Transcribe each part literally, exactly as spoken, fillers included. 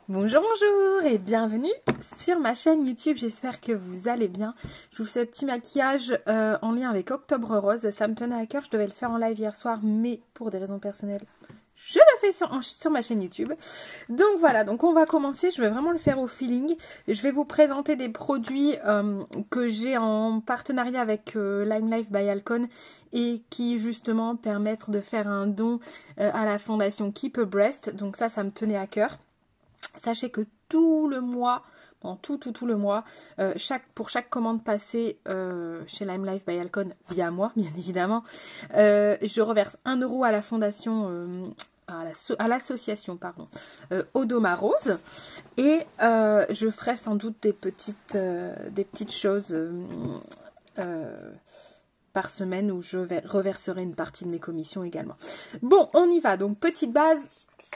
Bonjour, bonjour et bienvenue sur ma chaîne YouTube, j'espère que vous allez bien. Je vous fais ce petit maquillage euh, en lien avec Octobre Rose, ça me tenait à cœur, je devais le faire en live hier soir, mais pour des raisons personnelles, je le fais sur, en, sur ma chaîne YouTube. Donc voilà, donc on va commencer, je vais vraiment le faire au feeling. Je vais vous présenter des produits euh, que j'ai en partenariat avec euh, Lime Life by Alcon et qui justement permettent de faire un don euh, à la fondation Keep a Breast, donc ça, ça me tenait à cœur. Sachez que tout le mois, bon, tout, tout, tout le mois, euh, chaque, pour chaque commande passée euh, chez Lime Life by Alcon, via moi, bien évidemment, euh, je reverse un euro à la fondation, euh, à l'association, pardon, euh, Odoma Rose. Et euh, je ferai sans doute des petites, euh, des petites choses euh, euh, par semaine où je vais, reverserai une partie de mes commissions également. Bon, on y va. Donc, petite base.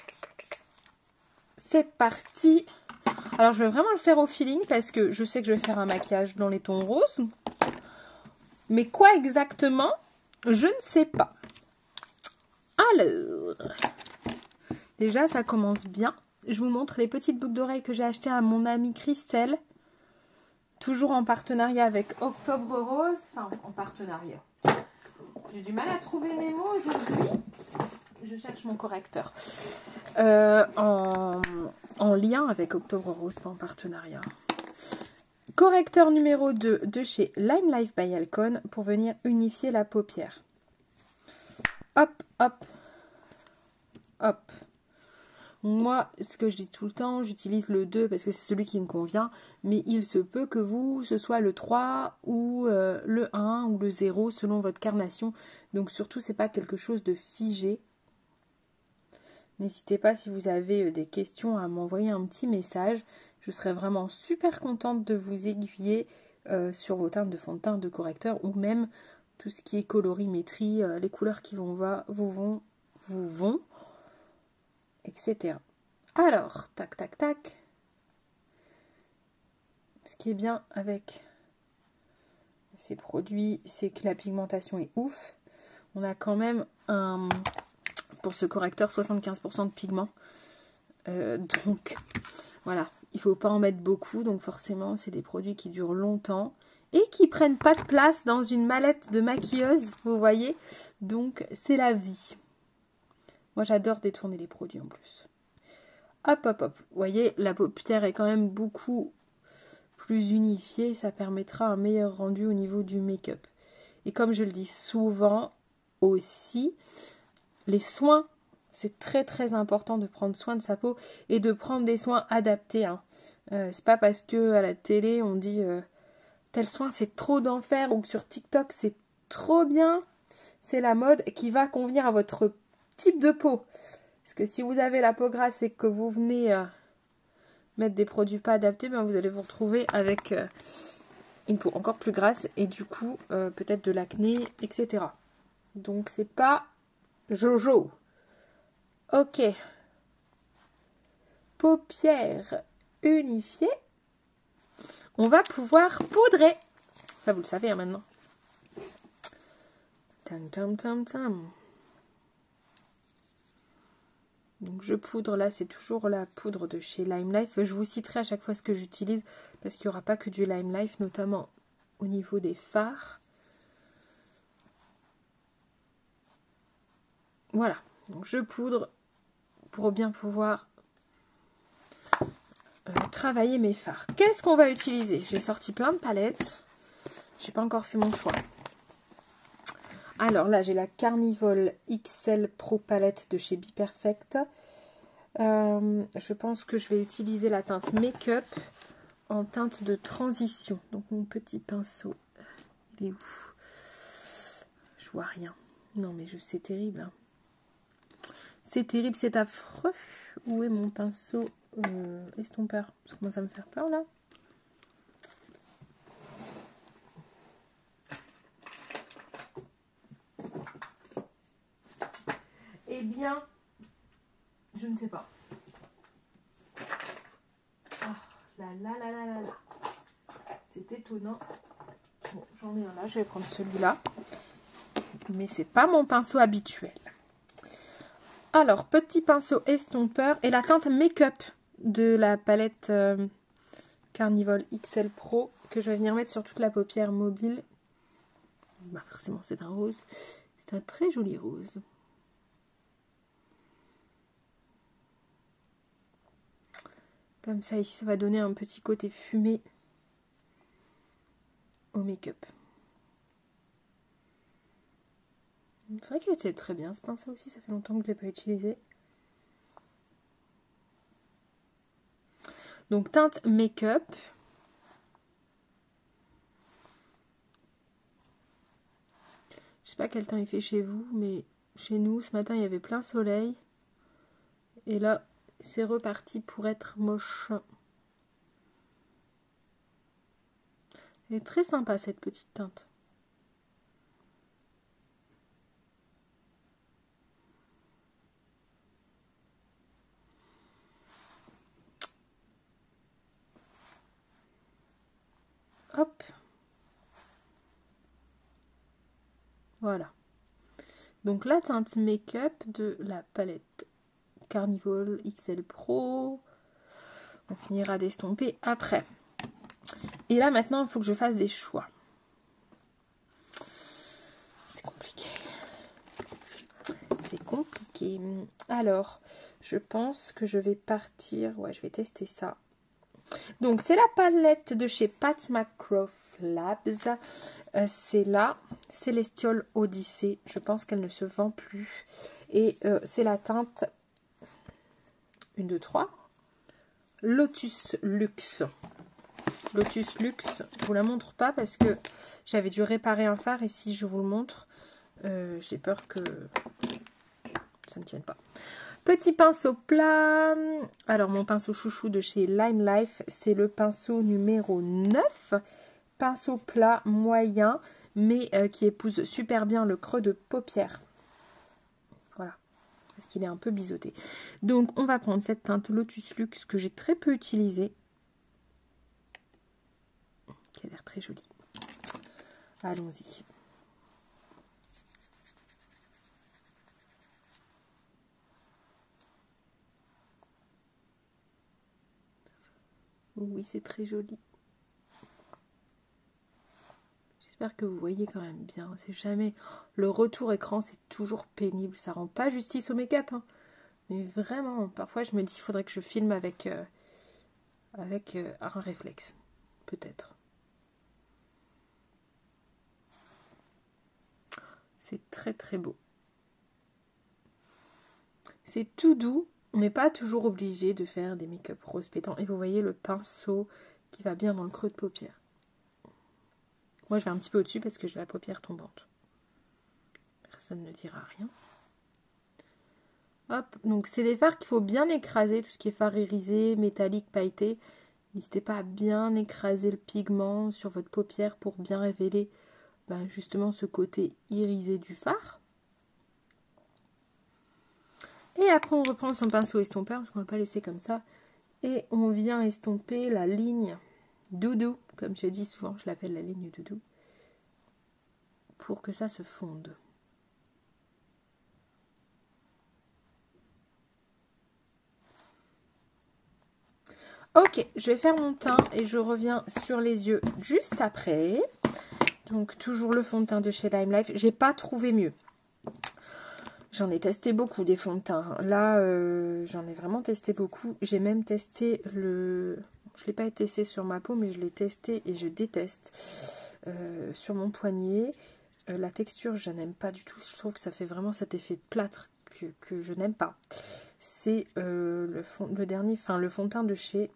C'est parti. Alors, je vais vraiment le faire au feeling parce que je sais que je vais faire un maquillage dans les tons roses. Mais quoi exactement, je ne sais pas. Alors, déjà, ça commence bien. Je vous montre les petites boucles d'oreilles que j'ai achetées à mon amie Christelle. Toujours en partenariat avec Octobre Rose. Enfin, en partenariat. J'ai du mal à trouver mes mots aujourd'hui. Je cherche mon correcteur. Euh, en, en lien avec Octobre Rose, pas en partenariat. Correcteur numéro deux de chez Lime Life by Alcon pour venir unifier la paupière. Hop, hop, hop. Moi, ce que je dis tout le temps, j'utilise le deux parce que c'est celui qui me convient. Mais il se peut que vous, ce soit le trois ou euh, le un ou le zéro selon votre carnation. Donc surtout, c'est pas quelque chose de figé. N'hésitez pas si vous avez des questions à m'envoyer un petit message. Je serais vraiment super contente de vous aiguiller euh, sur vos teintes de fond de teint, de correcteur ou même tout ce qui est colorimétrie, euh, les couleurs qui vont, va, vous vont, vous vont, et cetera. Alors, tac, tac, tac. Ce qui est bien avec ces produits, c'est que la pigmentation est ouf. On a quand même un... pour ce correcteur soixante-quinze pour cent de pigment, euh, donc voilà, il ne faut pas en mettre beaucoup, donc forcément c'est des produits qui durent longtemps et qui prennent pas de place dans une mallette de maquilleuse, vous voyez, donc c'est la vie. Moi j'adore détourner les produits en plus. Hop hop hop, vous voyez, la paupière est quand même beaucoup plus unifiée, ça permettra un meilleur rendu au niveau du make-up. Et comme je le dis souvent aussi, les soins, c'est très très important de prendre soin de sa peau et de prendre des soins adaptés. Hein. Euh, c'est pas parce que à la télé on dit euh, tel soin c'est trop d'enfer ou que sur TikTok c'est trop bien, c'est la mode qui va convenir à votre type de peau. Parce que si vous avez la peau grasse et que vous venez euh, mettre des produits pas adaptés, ben vous allez vous retrouver avec euh, une peau encore plus grasse et du coup euh, peut-être de l'acné, et cetera. Donc c'est pas Jojo. Ok. Paupières unifiées. On va pouvoir poudrer. Ça, vous le savez hein, maintenant. Tam, tam, tam, tam. Donc, je poudre. Là, c'est toujours la poudre de chez Lime Life. Je vous citerai à chaque fois ce que j'utilise parce qu'il n'y aura pas que du Lime Life, notamment au niveau des fards. Voilà. Donc, je poudre pour bien pouvoir euh, travailler mes fards. Qu'est-ce qu'on va utiliser? J'ai sorti plein de palettes. J'ai pas encore fait mon choix. Alors là, j'ai la Carnivore X L Pro Palette de chez Be Perfect. Euh, je pense que je vais utiliser la teinte Make-up en teinte de transition. Donc mon petit pinceau, il est où? Je vois rien. Non mais je c'est terrible. Hein. C'est terrible, c'est affreux. Où est mon pinceau euh, estompeur? Ça commence à me faire peur là. Eh bien, je ne sais pas. Oh, là là là là là là. C'est étonnant. Bon, j'en ai un là, je vais prendre celui-là. Mais c'est pas mon pinceau habituel. Alors, petit pinceau estompeur et la teinte Make-up de la palette euh, Carnivore X L Pro que je vais venir mettre sur toute la paupière mobile. Bah forcément c'est un rose. C'est un très joli rose. Comme ça ici ça va donner un petit côté fumé au make-up. C'est vrai qu'il était très bien ce pinceau aussi, ça fait longtemps que je ne l'ai pas utilisé. Donc teinte make-up. Je sais pas quel temps il fait chez vous, mais chez nous ce matin il y avait plein soleil. Et là c'est reparti pour être moche. Elle est très sympa cette petite teinte. Hop. Voilà. Donc la teinte make-up de la palette Carnivore X L Pro. On finira d'estomper après. Et là maintenant il faut que je fasse des choix. C'est compliqué. C'est compliqué. Alors, je pense que je vais partir. Ouais, je vais tester ça. Donc c'est la palette de chez Pat McGrath Labs. Euh, c'est la Celestial Odyssey. Je pense qu'elle ne se vend plus. Et euh, c'est la teinte un, deux, trois. Lotus Luxe. Lotus Luxe. Je vous la montre pas parce que j'avais dû réparer un fard. Et si je vous le montre, euh, j'ai peur que ça ne tienne pas. Petit pinceau plat. Alors, mon pinceau chouchou de chez Lime Life, c'est le pinceau numéro neuf. Pinceau plat moyen, mais euh, qui épouse super bien le creux de paupière. Voilà, parce qu'il est un peu biseauté. Donc, on va prendre cette teinte Lotus Luxe que j'ai très peu utilisée. Qui a l'air très jolie. Allons-y. Oui, c'est très joli. J'espère que vous voyez quand même bien. C'est jamais... Le retour écran, c'est toujours pénible. Ça rend pas justice au make-up. Hein. Mais vraiment, parfois, je me dis qu'il faudrait que je filme avec, euh, avec euh, un réflexe. Peut-être. C'est très, très beau. C'est tout doux. On n'est pas toujours obligé de faire des make-up rose pétants. Et vous voyez le pinceau qui va bien dans le creux de paupière. Moi, je vais un petit peu au-dessus parce que j'ai la paupière tombante. Personne ne dira rien. Hop, donc c'est des fards qu'il faut bien écraser, tout ce qui est fard irisé, métallique, pailleté. N'hésitez pas à bien écraser le pigment sur votre paupière pour bien révéler ben, justement ce côté irisé du fard. Et après, on reprend son pinceau estompeur, parce qu'on ne va pas laisser comme ça. Et on vient estomper la ligne doudou, comme je dis souvent, je l'appelle la ligne doudou, pour que ça se fonde. Ok, je vais faire mon teint et je reviens sur les yeux juste après. Donc, toujours le fond de teint de chez Lime Life. J'ai pas trouvé mieux. J'en ai testé beaucoup des fonds de teint. Là, euh, j'en ai vraiment testé beaucoup. J'ai même testé le... Je ne l'ai pas testé sur ma peau, mais je l'ai testé et je déteste euh, sur mon poignet. Euh, la texture, je n'aime pas du tout. Je trouve que ça fait vraiment cet effet plâtre que, que je n'aime pas. C'est euh, le, fond, le dernier, enfin le fond de teint de chez...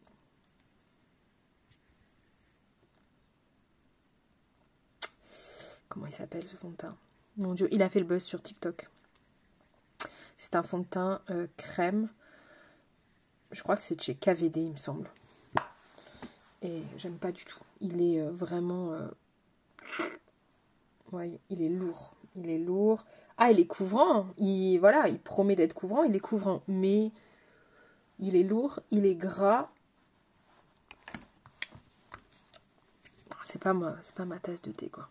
Comment il s'appelle ce fond de teint? Mon Dieu, il a fait le buzz sur TikTok. C'est un fond de teint euh, crème. Je crois que c'est de chez K V D, il me semble. Et j'aime pas du tout. Il est euh, vraiment... Euh... Ouais, il est lourd. Il est lourd. Ah, il est couvrant. Il, voilà, il promet d'être couvrant. Il est couvrant. Mais il est lourd. Il est gras. C'est pas moi, c'est pas ma tasse de thé, quoi.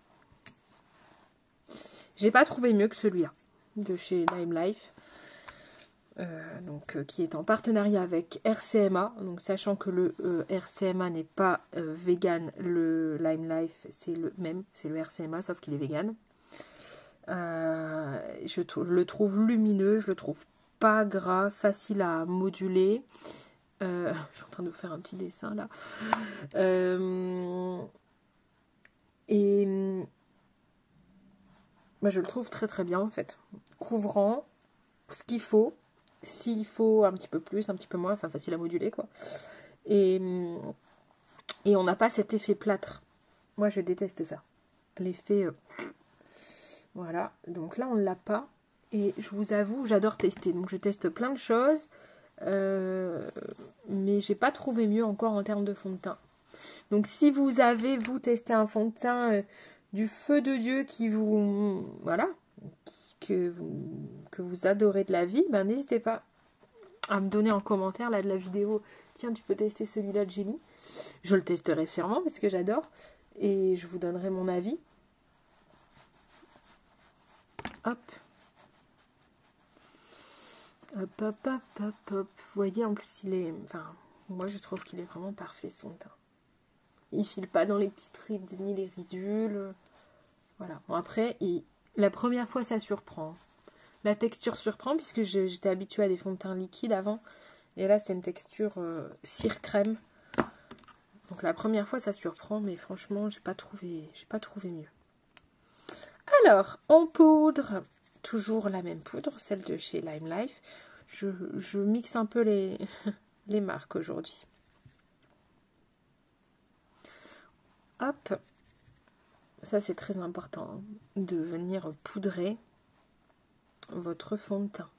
J'ai pas trouvé mieux que celui-là. De chez Lime Life. euh, donc, euh, qui est en partenariat avec R C M A. Donc, sachant que le euh, R C M A n'est pas euh, vegan, le Lime Life, c'est le même, c'est le R C M A, sauf qu'il est vegan. Euh, je, je le trouve lumineux, je le trouve pas gras, facile à moduler. Euh, je suis en train de vous faire un petit dessin là. Euh, et bah, je le trouve très très bien en fait. Couvrant, ce qu'il faut. S'il faut un petit peu plus, un petit peu moins, enfin facile à moduler quoi. Et, et on n'a pas cet effet plâtre. Moi je déteste ça. L'effet... Euh, voilà, donc là on ne l'a pas. Et je vous avoue, j'adore tester. Donc je teste plein de choses. Euh, mais j'ai pas trouvé mieux encore en termes de fond de teint. Donc si vous avez, vous, testé un fond de teint euh, du feu de Dieu qui vous... Voilà, que vous, que vous adorez de la vie, ben n'hésitez pas à me donner en commentaire là de la vidéo. Tiens, tu peux tester celui-là de Génie. Je le testerai sûrement parce que j'adore. Et je vous donnerai mon avis. Hop. Hop, hop, hop, hop, hop. Vous voyez, en plus, il est... Enfin, moi, je trouve qu'il est vraiment parfait, son teint. Il file pas dans les petites rides ni les ridules. Voilà. Bon, après, il... la première fois, ça surprend. La texture surprend, puisque j'étais habituée à des fonds de teint liquides avant. Et là, c'est une texture euh, cire crème. Donc, la première fois, ça surprend, mais franchement, j'ai pas trouvé, j'ai pas trouvé mieux. Alors, en poudre... Toujours la même poudre, celle de chez Lime Life. Je, je mixe un peu les, les marques aujourd'hui. Hop. Ça, c'est très important de venir poudrer votre fond de teint.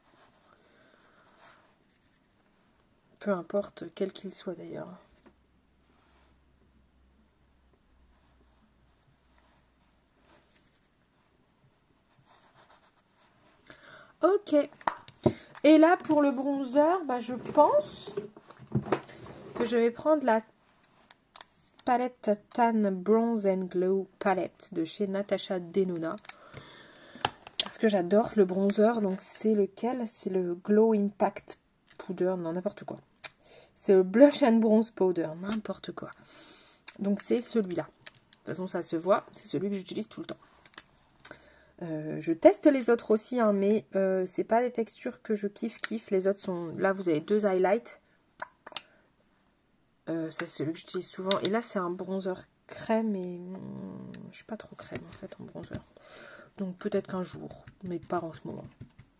Peu importe quel qu'il soit d'ailleurs. Ok. Et là, pour le bronzer, bah, je pense que je vais prendre la palette Tan Bronze and Glow palette de chez Natasha Denona. Parce que j'adore le bronzer. Donc, c'est lequel? C'est le Glow Impact Powder. Non, n'importe quoi. C'est le Blush and Bronze Powder. N'importe quoi. Donc, c'est celui-là. De toute façon, ça se voit. C'est celui que j'utilise tout le temps. Euh, je teste les autres aussi, hein, mais euh, c'est pas les textures que je kiffe kiffe. Les autres sont... Là, vous avez deux highlights. Euh, ça, c'est celui que j'utilise souvent. Et là, c'est un bronzer crème. Et hum, je suis pas trop crème, en fait, en bronzer. Donc, peut-être qu'un jour, mais pas en ce moment.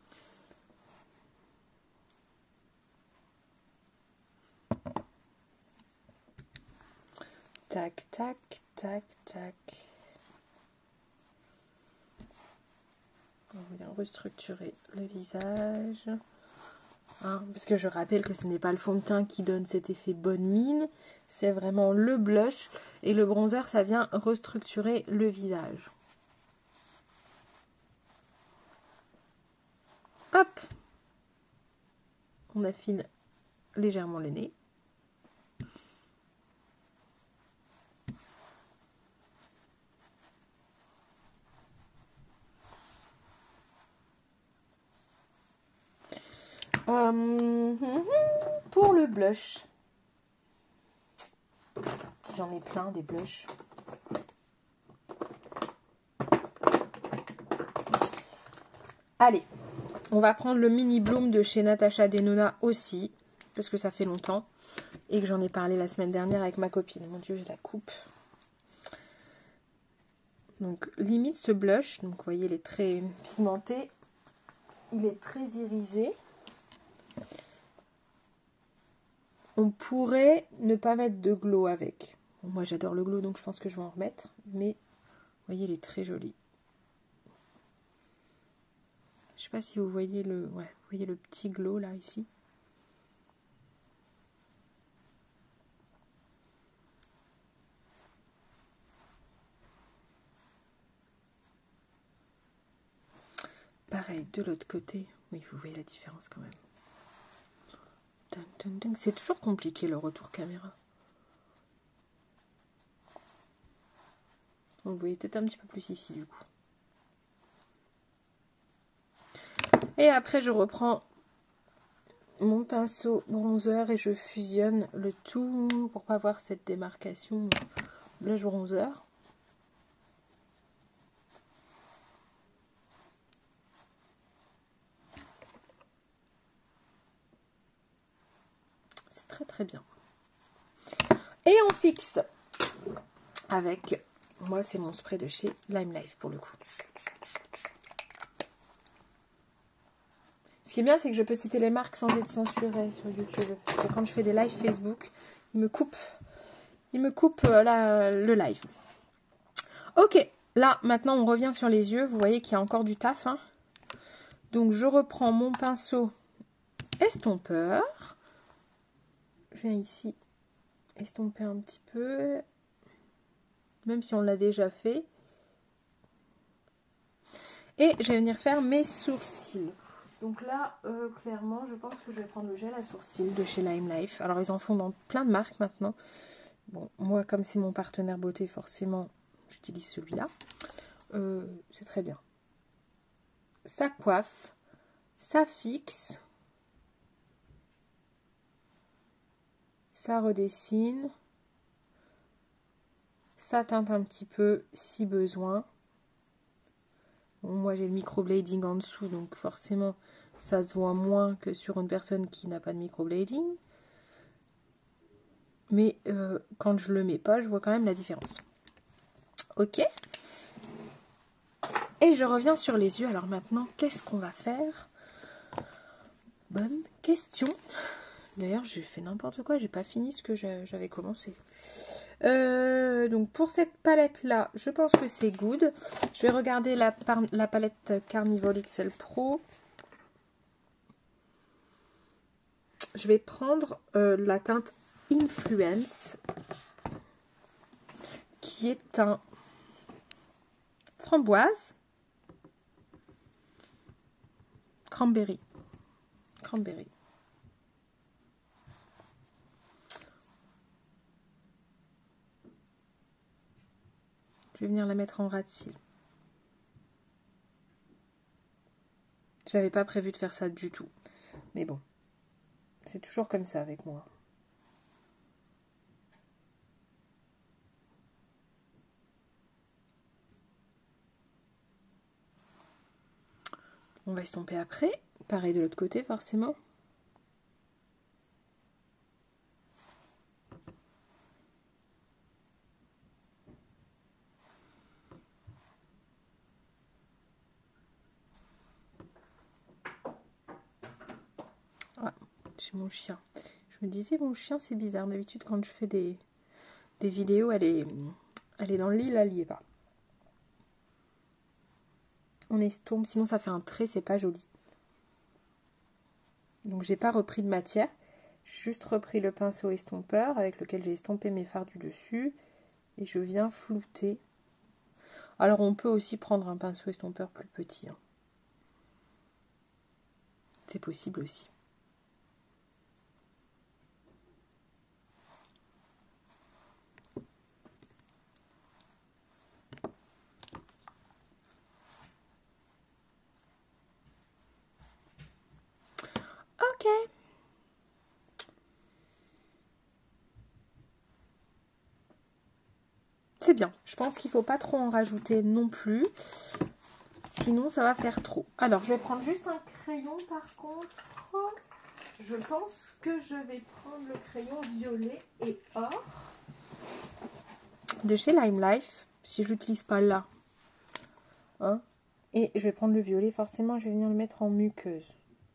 Tac, tac, tac, tac. On va bien restructurer le visage. Hein, parce que je rappelle que ce n'est pas le fond de teint qui donne cet effet bonne mine. C'est vraiment le blush. Et le bronzer, ça vient restructurer le visage. Hop! On affine légèrement le nez. Euh, pour le blush, j'en ai plein des blushs. Allez, on va prendre le Mini Bloom de chez Natasha Denona aussi, parce que ça fait longtemps et que j'en ai parlé la semaine dernière avec ma copine. Mon Dieu, j'ai la coupe. Donc, limite ce blush, donc vous voyez, il est très pigmenté, il est très irisé. On pourrait ne pas mettre de glow avec. Bon, moi, j'adore le glow, donc je pense que je vais en remettre. Mais, vous voyez, il est très joli. Je sais pas si vous voyez le, ouais, vous voyez le petit glow là, ici. Pareil, de l'autre côté. Oui, vous voyez la différence quand même. C'est toujours compliqué le retour caméra. Vous voyez peut-être un petit peu plus ici du coup. Et après je reprends mon pinceau bronzer et je fusionne le tout pour pas voir cette démarcation blush bronzer. C'est très très bien. Et on fixe avec, moi c'est mon spray de chez Lime Life pour le coup. Ce qui est bien, c'est que je peux citer les marques sans être censurée sur YouTube. Parce que quand je fais des lives Facebook, ils me coupent, ils me coupent la, le live. Ok, là, maintenant, on revient sur les yeux. Vous voyez qu'il y a encore du taf. Hein. Donc, je reprends mon pinceau estompeur. Je viens ici estomper un petit peu. Même si on l'a déjà fait. Et je vais venir faire mes sourcils. Donc là, euh, clairement, je pense que je vais prendre le gel à sourcils de chez Lime Life. Alors, ils en font dans plein de marques maintenant. Bon, moi, comme c'est mon partenaire beauté, forcément, j'utilise celui-là. Euh, c'est très bien. Ça coiffe, ça fixe, ça redessine, ça teinte un petit peu si besoin. Bon, moi, j'ai le microblading en dessous, donc forcément, ça se voit moins que sur une personne qui n'a pas de microblading. Mais euh, quand je le mets pas, je vois quand même la différence. Ok. Et je reviens sur les yeux. Alors maintenant, qu'est-ce qu'on va faire? Bonne question. D'ailleurs, j'ai fait n'importe quoi. J'ai pas fini ce que j'avais commencé. Euh, donc pour cette palette là, je pense que c'est good. Je vais regarder la, la palette Carnival X L Pro. Je vais prendre euh, la teinte Influence, qui est un framboise, cranberry, cranberry. Je vais venir la mettre en ras de cils. Je n'avais pas prévu de faire ça du tout. Mais bon, c'est toujours comme ça avec moi. On va estomper après. Pareil de l'autre côté, forcément. Ah, j'ai mon chien. Je me disais, mon chien, c'est bizarre. D'habitude, quand je fais des, des vidéos, elle est, elle est dans le lit, là, elle n'y est pas. On estompe, sinon ça fait un trait, c'est pas joli. Donc j'ai pas repris de matière, j'ai juste repris le pinceau estompeur avec lequel j'ai estompé mes fards du dessus et je viens flouter. Alors on peut aussi prendre un pinceau estompeur plus petit. Hein. C'est possible aussi. Ok. C'est bien. Je pense qu'il ne faut pas trop en rajouter non plus. Sinon, ça va faire trop. Alors, je vais prendre juste un crayon par contre. Je pense que je vais prendre le crayon violet et or de chez Lime Life. Si je ne l'utilise pas là. Hein. Et je vais prendre le violet. Forcément, je vais venir le mettre en muqueuse.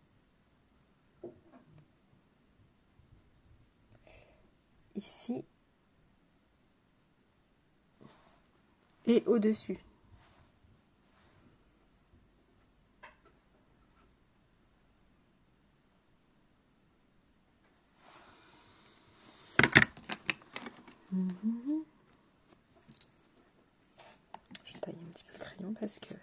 Ici. Et au-dessus. Mmh. Je taille un petit peu le crayon parce que...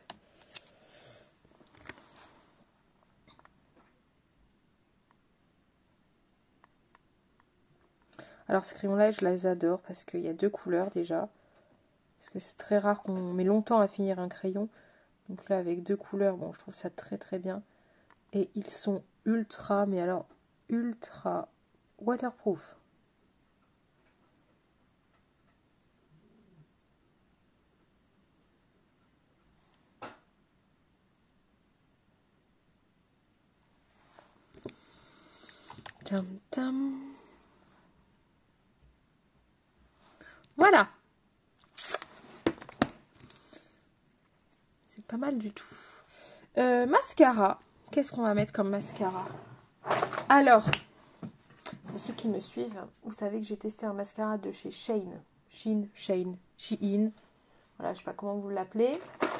Alors ce crayon là je les adore parce qu'il y a deux couleurs déjà. Parce que c'est très rare qu'on met longtemps à finir un crayon. Donc là avec deux couleurs, bon je trouve ça très très bien. Et ils sont ultra, mais alors ultra waterproof. Tam, tam. Voilà. C'est pas mal du tout. Euh, mascara. Qu'est-ce qu'on va mettre comme mascara? Alors, pour ceux qui me suivent, vous savez que j'ai testé un mascara de chez Shane. Shein, Shane, Shein. Voilà, je sais pas comment vous l'appelez.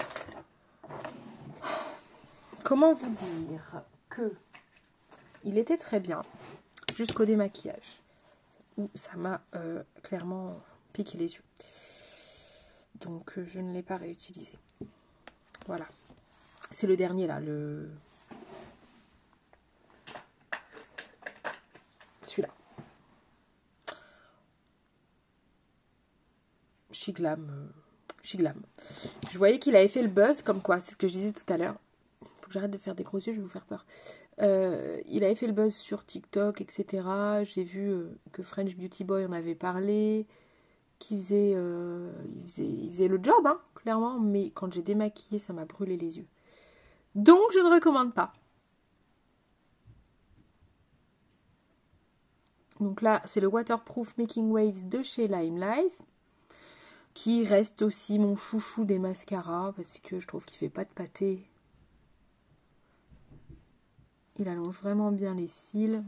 Comment vous dire que il était très bien jusqu'au démaquillage où ça m'a euh, clairement piqué les yeux. Donc euh, je ne l'ai pas réutilisé. Voilà. C'est le dernier là, le celui-là. Shiglam. Euh, Shiglam. Je voyais qu'il avait fait le buzz, comme quoi, c'est ce que je disais tout à l'heure. Faut que j'arrête de faire des gros yeux, je vais vous faire peur. Euh, il avait fait le buzz sur TikTok, et cetera. J'ai vu euh, que French Beauty Boy en avait parlé, qu'il faisait, euh, il faisait, il faisait le job, hein, clairement. Mais quand j'ai démaquillé, ça m'a brûlé les yeux. Donc, je ne recommande pas. Donc là, c'est le Waterproof Making Waves de chez Lime Life, qui reste aussi mon chouchou des mascaras, parce que je trouve qu'il fait pas de pâté. Il allonge vraiment bien les cils.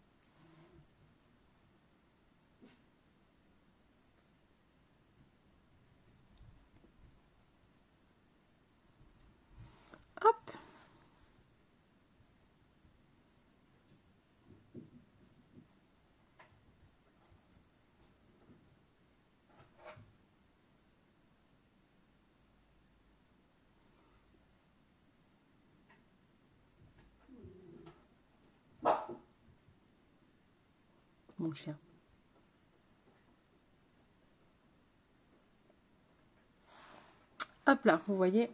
Hop. Mon chien. Hop là, vous voyez.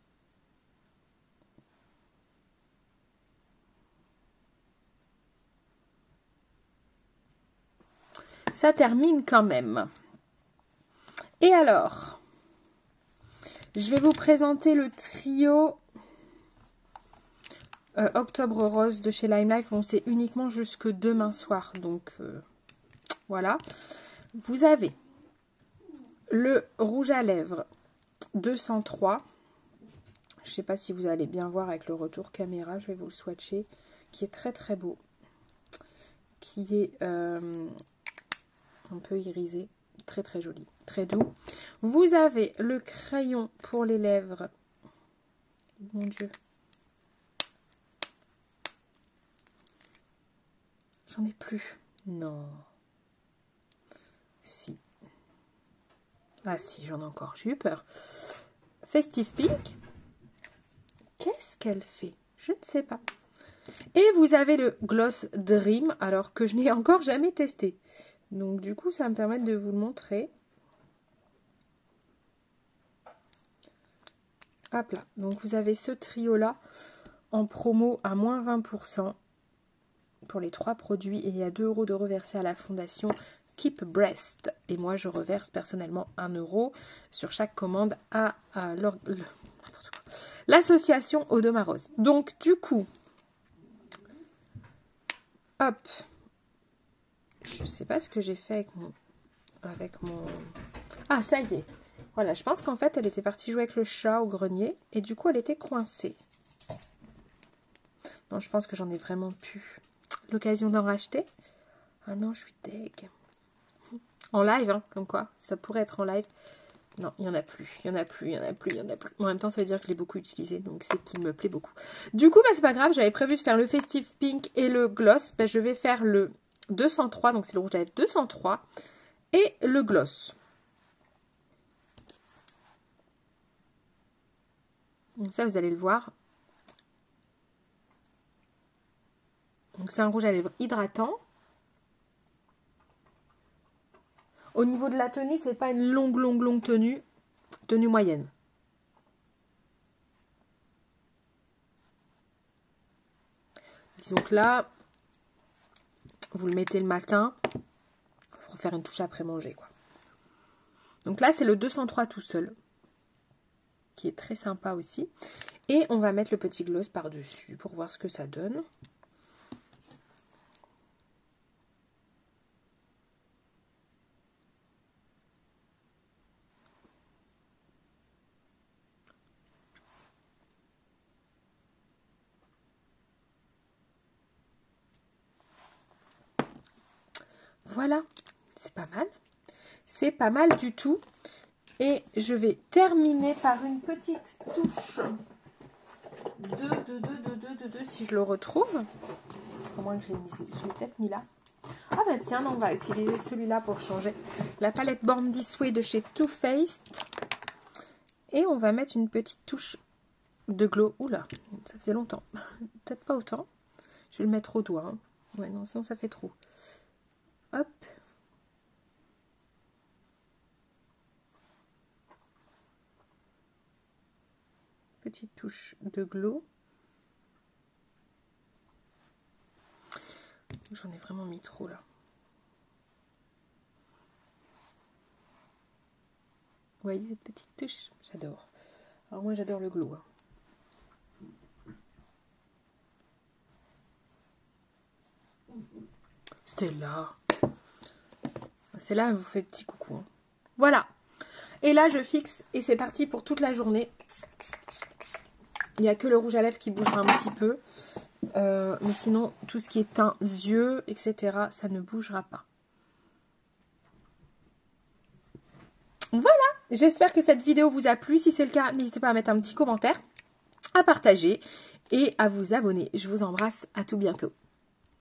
Ça termine quand même. Et alors, je vais vous présenter le trio euh, Octobre Rose de chez Lime Life. Bon, c'est uniquement jusque demain soir. Donc, euh, voilà. Vous avez le rouge à lèvres deux cent trois. Je ne sais pas si vous allez bien voir avec le retour caméra. Je vais vous le swatcher. Qui est très très beau. Qui est euh, un peu irisé. Très très joli. Très doux. Vous avez le crayon pour les lèvres. Mon Dieu. J'en ai plus. Non. Si. Ah si, j'en ai encore. J'ai eu peur. Festive Pink. Qu'est-ce qu'elle fait? Je ne sais pas. Et vous avez le Gloss Dream, alors que je n'ai encore jamais testé. Donc du coup, ça va me permettre de vous le montrer. Hop là. Donc vous avez ce trio-là en promo à moins vingt pour cent pour les trois produits. Et il y a deux euros de reversés à la fondation Keep Breast. Et moi, je reverse personnellement un euro sur chaque commande à, à l'association Audemars Rose. Donc du coup... Hop, je sais pas ce que j'ai fait avec mon, avec mon... Ah, ça y est. Voilà, je pense qu'en fait, elle était partie jouer avec le chat au grenier. Et du coup, elle était coincée. Non, je pense que j'en ai vraiment plus l'occasion d'en racheter. Ah non, je suis deg. En live, hein, comme quoi. Ça pourrait être en live. Non, il n'y en a plus. Il n'y en a plus, il n'y en a plus, il n'y en a plus. En même temps, ça veut dire que je l'ai beaucoup utilisé. Donc, c'est qu'il me plaît beaucoup. Du coup, bah, c'est pas grave. J'avais prévu de faire le Festive Pink et le Gloss. Bah, je vais faire le deux cent trois. Donc, c'est le rouge à lèvres deux cent trois. Et le Gloss. Donc, ça, vous allez le voir. Donc, c'est un rouge à lèvres hydratant. Au niveau de la tenue, c'est pas une longue, longue, longue tenue. Tenue moyenne. Disons que là, vous le mettez le matin pour faire une touche après manger, quoi. Donc là, c'est le deux cent trois tout seul, qui est très sympa aussi. Et on va mettre le petit gloss par-dessus pour voir ce que ça donne. Voilà, c'est pas mal. C'est pas mal du tout. Et je vais terminer par une petite touche de, de, de, de, de, de, de si je le retrouve. Au moins que je l'ai peut-être mis là. Ah bah tiens, on va utiliser celui-là pour changer. La palette Born This Way de chez Too Faced. Et on va mettre une petite touche de glow. Oula, ça faisait longtemps. Peut-être pas autant. Je vais le mettre au doigt. Hein. Ouais, non, sinon ça fait trop. Hop. Petite touche de glow. J'en ai vraiment mis trop là. Vous voyez cette petite touche? J'adore. Alors moi j'adore le glow. Hein. C'était là. C'est là, elle vous fait petit coucou. Hein. Voilà. Et là, je fixe et c'est parti pour toute la journée. Il n'y a que le rouge à lèvres qui bougera un petit peu. Euh, mais sinon, tout ce qui est teint, yeux, et cetera, ça ne bougera pas. Voilà. J'espère que cette vidéo vous a plu. Si c'est le cas, n'hésitez pas à mettre un petit commentaire, à partager et à vous abonner. Je vous embrasse. À tout bientôt.